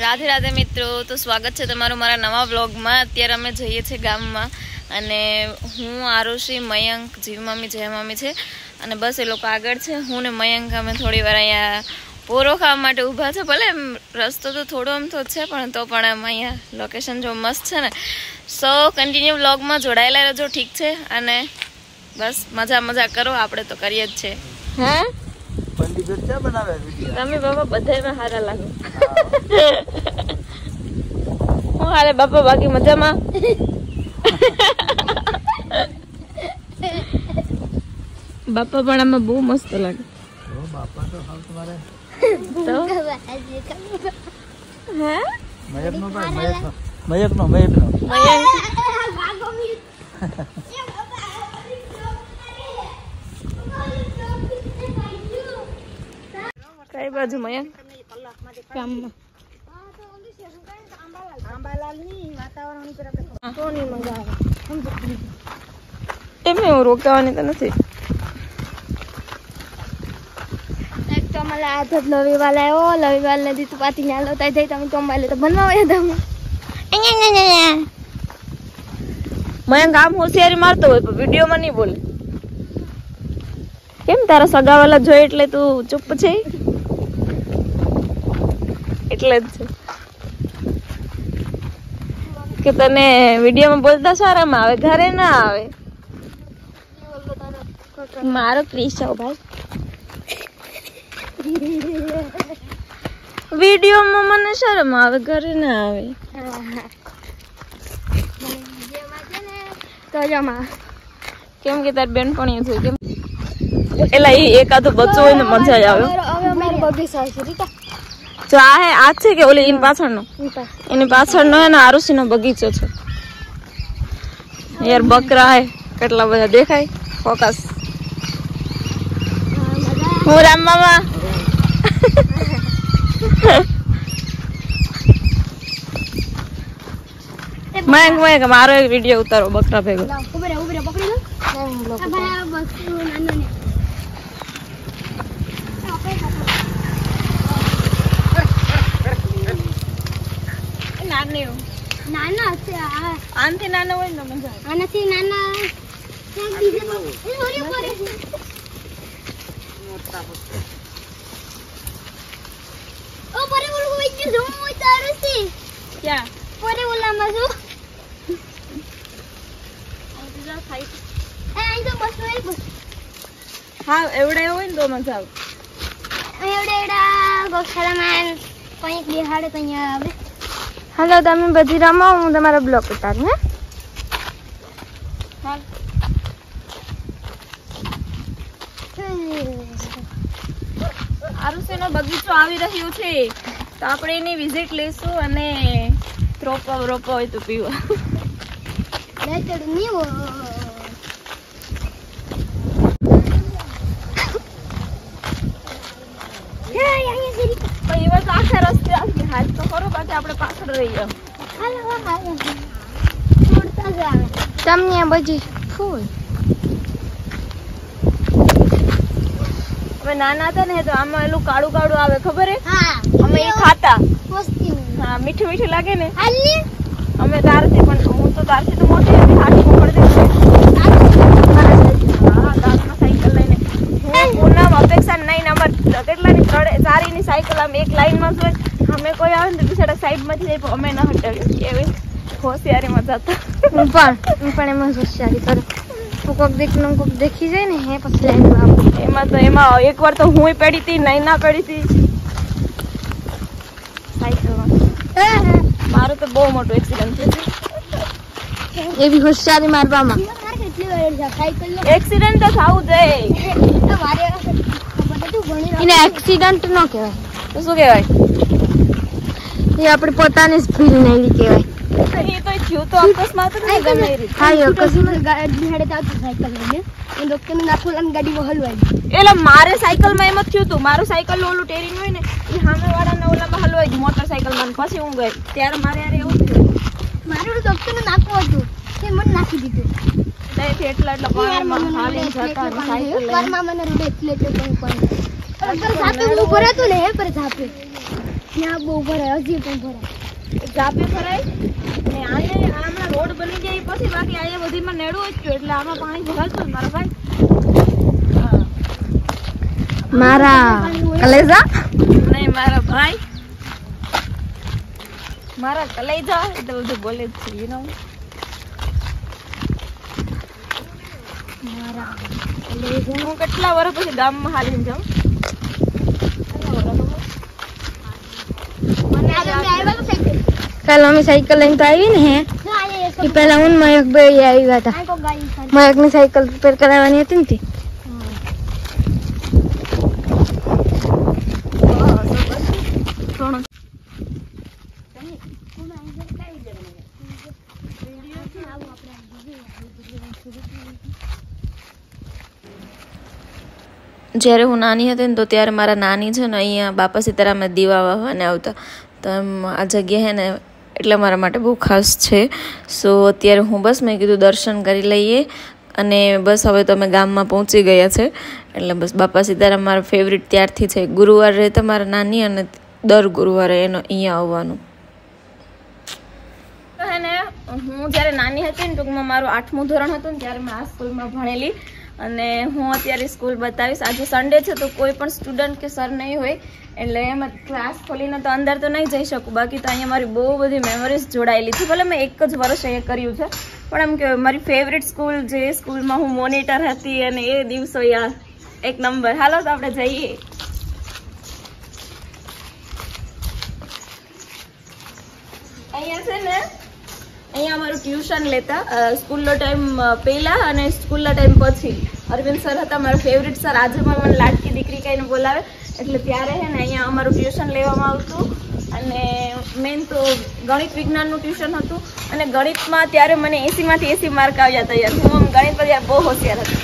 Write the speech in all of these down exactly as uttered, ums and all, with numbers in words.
राधे राधे मित्रों, तो स्वागत है तमारू मारा नवा व्लॉग में। अत्यारे अमे जईए छे गाम में अने हूँ आरुषि मयंक जीव मम्मी जय मम्मी छे अने बस ए लोग आगळ छे। हूँ ने मयंक अमे थोड़ी वार अहींया पोरो खावा माटे ऊभा छे। भले रस्तो तो थोड़ो आम तो छे पण तो पण आम अहींया लोकेशन जो मस्त छे ने। सो कन्टिन्यू व्लॉग में जोड़ायेला रहेजो, ठीक छे। अने बस मजा मजा करो, आपणे तो करीए ज छे। हैं તમે બાપા બધાયમાં હારા લાગો। હું હાલે બાપા બાકી મજામાં? બાપા પણ આમાં બહુ મસ્ત લાગે। ઓ બાપા તો હાલ તમારે તો હે મયક નો ભાઈ મયક નો મયક નો મયક નો મયક ભાગો મી कई बाजू मयंक काम में आंबालाल नी वातावरण ની તરફ તો ની મંગાવે हम એમે હું રોકવાની તો નથી। એક તો मला आदत लवी वाला है। ओ लवी वाला ने दी तो पाती ना लो ताई તમે તો માલે તો બનવાય તમે મયંક આમ હોશિયારી મારતો હોય પણ વિડિયો માં નહીં બોલે કેમ? તારા સગાવાલા જોઈ એટલે તું ચૂપ છે એટલે જ કે તને વિડિયો માં બોલતા શરમ આવે, ઘરે ના આવે। મારો ક્રિશ છે ભાઈ, વિડિયો માં મને શરમ આવે, ઘરે ના આવે। તો જમા કેમ કે તાર બેન પણ છે કેમ એલા એ એકાદો બચ્ચો હોય ને મજા આવે। હવે અમારી બગીચા છે રીટા जो आ है आज से के ओले इन पाछड़ नो इन पाछड़ नो है ना आरुषि नो बगीचो छे यार। बकरा है કેટલા બધા દેખાય ફોકસ। હું રામ મામા મયંક મયંક મારો એક વિડિયો ઉતારો બકરા ભેગો। ઉભરે ઉભરે પકડી લો આ ભાઈ બસ નાનો ને नाना से आंते नाना હોય ને મજા આવે। આનાથી નાના એક બીજે એ હોરી પર ઓ પરે બોલ કોઈ કે જો હું તારું છે ક્યાં પરે બોલા માં જો આ બીજા ખાઈ એ આઈ તો બસ હોય બસ। હા એવડે હોય ને તો મજા આવે। એવડે એડા ગોખલામાં કોઈ બિહાડે તો અહીંયા આવે। हेलो તમે બધી રમો, હું તમારો બ્લોગ ઉતારું હે। હાલ આરુષિનો બગીચો આવી રહ્યો છે તો આપણે એની વિઝિટ લેશું અને રોપો રોપો હોય તો પીવા લેટડ નીવો હે અહીંયા જરી ભાઈ બસ આખા રસ્તે આવી હાલ તો કરો બાકી આપણે પાછળ રહી જાવ। હાલો હાલો છોડતા જા તમને બજી ફૂલ હવે નાના હતા ને તો આમાં એલું કાળું કાળું આવે ખબર હે? હા અમે એ ખાતા મસ્તી। હા મીઠું મીઠું લાગે ને હાલી અમે તારથી પણ હું તો તારથી તો મોટી હતી હાથી પકડ દે। હા દાદા સાયકલ લઈને હું પૂનમ અપેક્ષા નહીં નંબર કેટલાની ત્રણ ચારીની સાયકલ આમ એક લાઈનમાં જોઈ અમે કોઈ આવે ને બિચારા સાઈડ માંથી જાય અમે ન હટાવ્યું એવી હોશિયારીમાં જતા। હું પણ હું પણ એમાં હોશિયારી કરું। હું કોક દેખ નું કોક દેખી જાય ને હે પછી લાઈન આવું એમાં તો એમાં એકવાર તો હુંય પડી હતી નહીં ના પડી હતી સાયકલમાં। મારો તો બહુ મોટો એક્સિડન્ટ થયો એવી હોશિયારી મારવામાં। એક્સિડન્ટ તો થાવું જોઈએ એને એક્સિડન્ટ નો કહેવાય તો શું કહેવાય? એ આપણે પોતાની સ્પીડ નહીં કહેવાય। એ તો થયું તો અકસ્માત જ નહીં ગમે રીતે। હા એ અકસ્માત ગાડી હેડે તાતું સાયકલ લઈને એ ડોક્ટરને નાખોલાની ગાડીમાં હલવાઈ એટલે મારે સાયકલમાં એમ જ થયું હતું। મારું સાયકલ ઓલું ટેરીન હોય ને એ સામેવાળાના ઓલામાં હલવાઈ ગયું મોટરસાયકલમાં પછી હું ગઈ ત્યારે મારે યાર એવું થયું મારું ડોક્ટરને નાખવું હતું તે મને નાખી દીધું તેથી એટલા એટલા પાણીમાં હાલીને જતા સાયકલ લઈને મારા મામાને રોડે એટલે એટલે કોઈ પણ અગર સાપે હું ભરાતું ને હે પર સાપે ના બહુ ભરાય, હજી પણ ભરાય, જાપે ભરાય ને આને આમાં રોડ બની જાય પછી બાકી અહીંયા બધીમાં નેડું જ છે એટલે આમાં પાણી ભરાતું જ મારા ભાઈ. મારા કલેજા નહીં મારા ભાઈ, મારા કલેજા એટલે બધું બોલે જ છે યુ નો. મારા કલેજા હું કેટલા વર્ષ પછી ગામમાં હાલીને જાઉં. કાલ અમે સાયકલ લઈને તો આવી ને હે કે પહેલા હું મયક બે આવ્યા હતા, મયક ની સાયકલ રિપેર કરાવવાની હતી ને તે. જ્યારે હું નાની હતી ને તો ત્યારે મારા નાની છે ને અહીંયા બાપા સીતારામમાં દીવા વાવવાને આવતા, તો એમ આ જગ્યા છે ને એટલે મારા માટે બહુ ખાસ છે. સો અત્યારે હું બસ મેં કીધું દર્શન કરી લઈએ અને બસ હવે તો અમે ગામમાં પહોંચી ગયા છે. એટલે બસ બાપા સીતારામ મારા ફેવરિટ ત્યારથી છે. ગુરુવાર રહેતા મારા નાની અને દર ગુરુવારે એનો અહીંયા આવવાનું. ને હું જ્યારે નાની હતી ને ટૂંકમાં મારું આઠમું ધોરણ હતું ને ત્યારે મેં આ સ્કૂલમાં ભણેલી અને હું અત્યારે સ્કૂલ બતાવીશ. આજે સન્ડે છે તો કોઈ પણ સ્ટુડન્ટ કે સર નહીં હોય એટલે એમ ક્લાસ ખોલીને તો અંદર તો નહીં જઈ શકું, બાકી તો અહીંયા મારી બહુ બધી મેમરીઝ જોડાયેલી છે. ભલે મેં એક જ વર્ષ અહીંયા કર્યું છે પણ એમ કે મારી ફેવરિટ સ્કૂલ જે સ્કૂલમાં હું મોનિટર હતી અને એ દિવસો યાર એક નંબર. હાલો તો આપણે જઈએ. અહીંયા છે ને અહીંયા અમારું ટ્યુશન લેતા સ્કૂલનો ટાઈમ પહેલાં અને સ્કૂલના ટાઈમ પછી. અરવિંદ સર હતા મારા ફેવરિટ સર, આજે પણ મને લાડકી દીકરી કહીને બોલાવે એટલે ત્યારે છે ને અહીંયા અમારું ટ્યુશન લેવામાં આવતું. અને મેન તો ગણિત વિજ્ઞાનનું ટ્યુશન હતું અને ગણિતમાં ત્યારે મને એંસીમાંથી એંસી માર્ક આવ્યા હતા યાર. હું ગણિત પર યાર બહુ હોશિયાર હતી.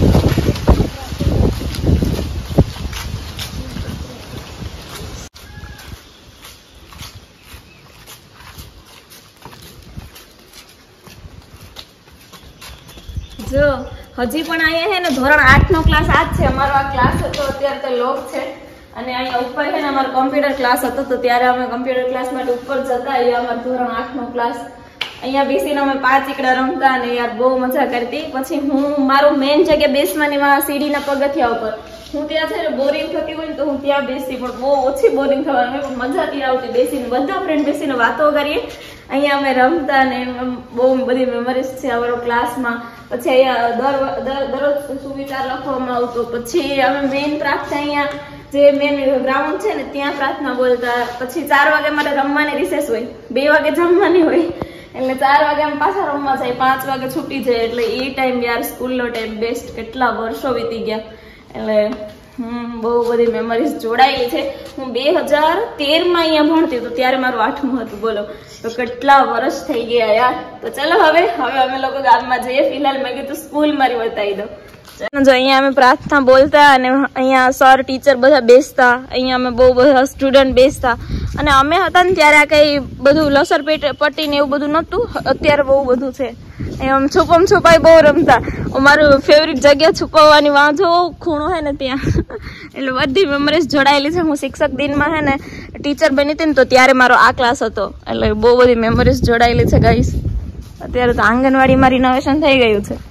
જો હજી પણ અહીંયા છે ને ધોરણ આઠ નો ક્લાસ આ જ છે અમારો. આ ક્લાસ હતો અત્યારે તો લોક છે અને અહીંયા ઉપર છે ને અમારો કોમ્પ્યુટર ક્લાસ હતો તો ત્યારે અમે કોમ્પ્યુટર ક્લાસ માટે ઉપર જતા. અહીંયા અમારો ધોરણ આઠ નો ક્લાસ. અહીંયા બેસીને અમે પાંચ એકડા રમતા અને યાર બહુ મજા કરતી. પછી હું મારું મેઇન જગ્યા બેસવાની સીડીના પગથિયા ઉપર હું ત્યાં છે ને બોરિંગ થતી હોય ને તો હું ત્યાં બેસતી, પણ બહુ ઓછી બોરિંગ થવાની પણ મજા ત્યાં આવતી બેસીને. બધા ફ્રેન્ડ બેસીને વાતો કરીએ, અહીંયા અમે રમતા ને બહુ બધી મેમરીઝ છે અમારો ક્લાસમાં. પછી અહીંયા દર દરરોજ સુવિચાર લખવામાં આવતો. પછી અમે મેઇન પ્રાર્થના અહીંયા જે મેઇન ગ્રાઉન્ડ છે ને ત્યાં પ્રાર્થના બોલતા. પછી ચાર વાગે મારે રમવાની રિસેસ હોય, બે વાગે જમવાની હોય એટલે ચાર વાગે અમે પાછા રમવા જાય, પાંચ વાગે છૂટી જાય. એટલે એ ટાઈમ યાર સ્કૂલનો ટાઈમ બેસ્ટ. કેટલા વર્ષો વીતી ગયા એટલે હમ બહુ બધી મેમરીઝ જોડાયેલી છે. હું બે હજાર તેરમાં અહીંયા ભણતી તો ત્યારે મારું આઠમું હતું, બોલો તો કેટલા વર્ષ થઈ ગયા યાર. તો ચલો હવે હવે અમે લોકો ગામમાં જઈએ. ફિલહાલ મેં કીધું સ્કૂલ મારી બતાવી દો. જો અહીંયા અમે પ્રાર્થના બોલતા અને અહીંયા સર ટીચર બધા બેસતા. અહીંયા અમે બહુ બધા સ્ટુડન્ટ બેસતા અને અમે હતા ને ત્યારે આ કઈ બધું લસર પટ્ટી ને એવું બધું નહોતું. અત્યારે બહુ બધું છે. એમ છુપમ છુપાઈ બહુ રમતા. મારું ફેવરિટ જગ્યા છુપાવવાની વાંધો ખૂણો હે ને ત્યાં એટલે બધી મેમરીઝ જોડાયેલી છે. હું શિક્ષક દિનમાં હે ને ટીચર બની હતી ને તો ત્યારે મારો આ ક્લાસ હતો એટલે બહુ બધી મેમરીઝ જોડાયેલી છે ગાઈસ. અત્યારે તો આંગણવાડીમાં રિનોવેશન થઈ ગયું છે.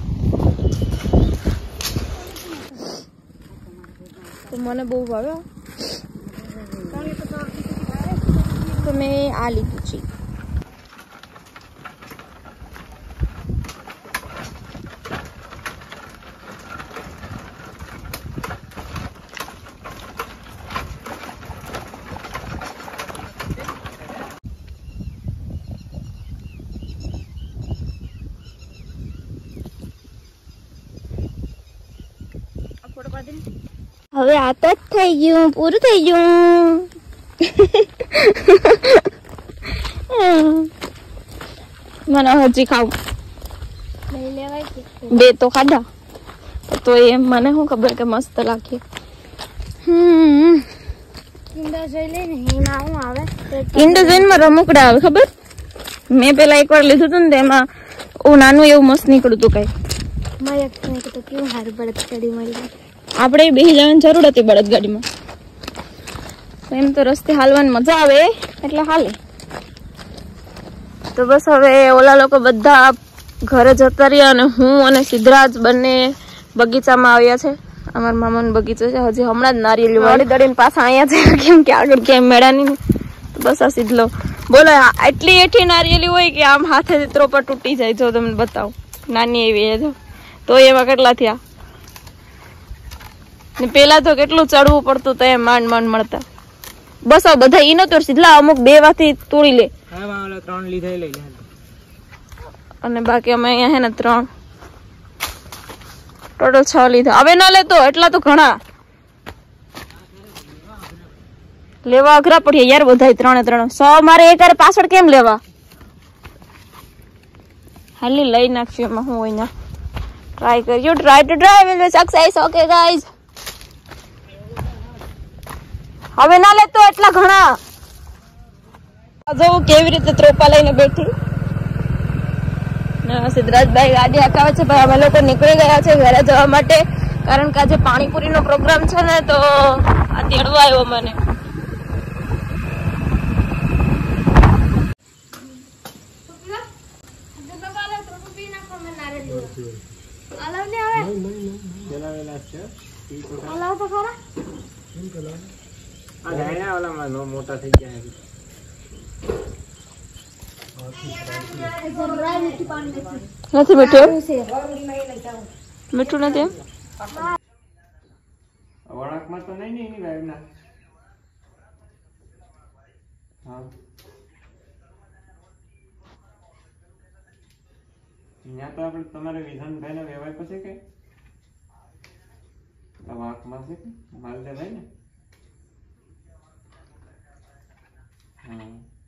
તો મને બહુ ભાવ્યો તો મેં આ લીધું છે. હવે આ તો થઈ ગયું, પૂરું થઈ ગયું. મને હજી ખાવું બે તો ખાધા તો એ મને શું ખબર કે મસ્ત લાગે. હમ કિન્ડર જોઈને માં રમકડા આવે ખબર. મેં પેલા એક વાર લીધું હતું ને એમાં નાનું એવું મસ્ત નીકળ્યું હતું કઈ. કેવું સારું બળદગાડી મળી. આપણે બેસી જવાની જરૂર હતી બળદગાડીમાં. એમ તો રસ્તે હાલવાની મજા આવે એટલે હાલે. તો બસ હવે ઓલા લોકો બધા ઘરે જતા રહ્યા અને હું અને સિદ્ધરાજ બંને બગીચામાં આવ્યા છે. અમારા મામાનો બગીચો છે. હજી હમણાં જ નારિયેળ વાળી દડીને પાછા અહીંયા છે કેમ કે આગળ ક્યાંય મેળાની ને. તો બસ આ સીધલો બોલો એટલી એઠી નારિયેળી હોય કે આમ હાથે ત્રોપા તૂટી જાય. જો તમને બતાવું નાની એવી એ તો એમાં કેટલા થયા ને પેલા તો કેટલું ચડવું પડતું તો એમ માંડ માંડ મળતા. બસ આ બધા ઈ નો તો સીધલા અમુક બે વાથી તોડી લે ત્રણ લીધા લઈ લે અને બાકી અમે અહીંયા હે ને ત્રણ ટોટલ છ લીધા. હવે ના લેતો એટલા તો ઘણા લેવા અઘરા પડીએ યાર બધા ત્રણે ત્રણ. સો મારે એક પાછળ કેમ લેવા હાલી લઈ નાખશું એમાં હું હોય ના ટ્રાય કર્યું. Try to try will be success. Okay guys હવે ના લેતો એટલા ઘણા. જો કેવી રીતે ત્રોપા લઈને બેઠી. સિદ્ધરાજભાઈ ગાડી હકાવે છે. ભાઈ અમે લોકો નીકળી ગયા છે ઘરે જવા માટે કારણ કે આજે પાણીપુરી નો પ્રોગ્રામ છે ને તો આ તેડવા આવ્યો મને. મોટા થઈ ગયા નથી મીઠું મીઠું નથી વળાંકમાં તો નહીં ને એની વાયરના. હા ત્યાં તો આપણે તમારે વિધાનભાઈ ના વ્યવહાર પછી કે વાંકમાં છે કે માલદેભાઈ ને. હા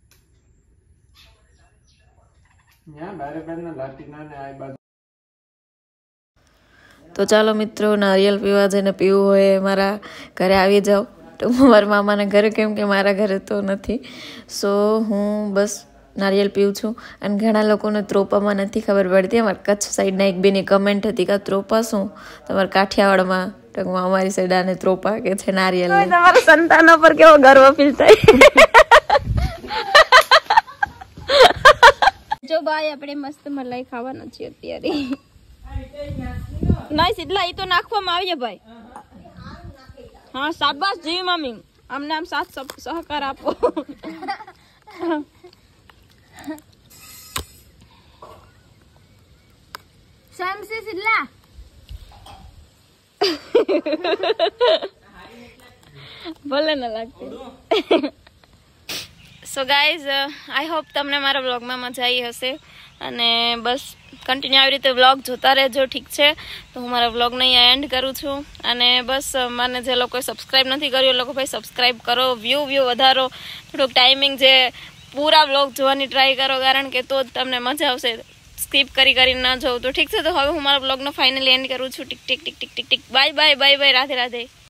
તો ચાલો મિત્રો નારિયેળ પીવા જઈને પીવું હોય મારા ઘરે આવી જાઓ. તો મારા મામાના ઘરે કેમ કે મારા ઘરે તો નથી. સો હું બસ નારિયેળ પીવું છું. અને ઘણા લોકોને ત્રોપામાં નથી ખબર પડતી. અમારા કચ્છ સાઈડના એક બેની કમેન્ટ હતી કે ત્રોપા શું તમારા કાઠિયાવાડમાં. તો અમારી સાઈડ આને ત્રોપા કે છે નારિયેળ. તમારા સંતાનો પર કેવો ગર્વ ફીલ થાય. જો ભાઈ આપણે મસ્ત મલાઈ ખાવાનો છે અત્યારે. નહીં સીધલા ઈ તો નાખવામાં આવીએ ભાઈ. હા શાબાશ જી મમ્મી અમને આમ સાથ સહકાર આપો. સમસી સીધલા ભલે ના લાગતી. સો ગાઈઝ આઈ હોપ તમને મારા વ્લોગમાં મજા આવી હશે અને બસ કન્ટિન્યુ આવી રીતે વ્લોગ જોતા રહેજો. ઠીક છે તો હું મારા વ્લોગને અહીંયા એન્ડ કરું છું. અને બસ મને જે લોકોએ સબસ્ક્રાઈબ નથી કર્યું એ લોકો ભાઈ સબસ્ક્રાઈબ કરો. વ્યૂ વ્યૂ વધારો. થોડુંક ટાઈમિંગ જે પૂરા વ્લોગ જોવાની ટ્રાય કરો કારણ કે તો જ તમને મજા આવશે. સ્કીપ કરી કરીને ના જોઉં તો ઠીક છે. તો હવે હું મારા વ્લોગનો ફાઇનલી એન્ડ કરું છું. Tick tick tick tick tick tick bye bye bye bye Radhe Radhe.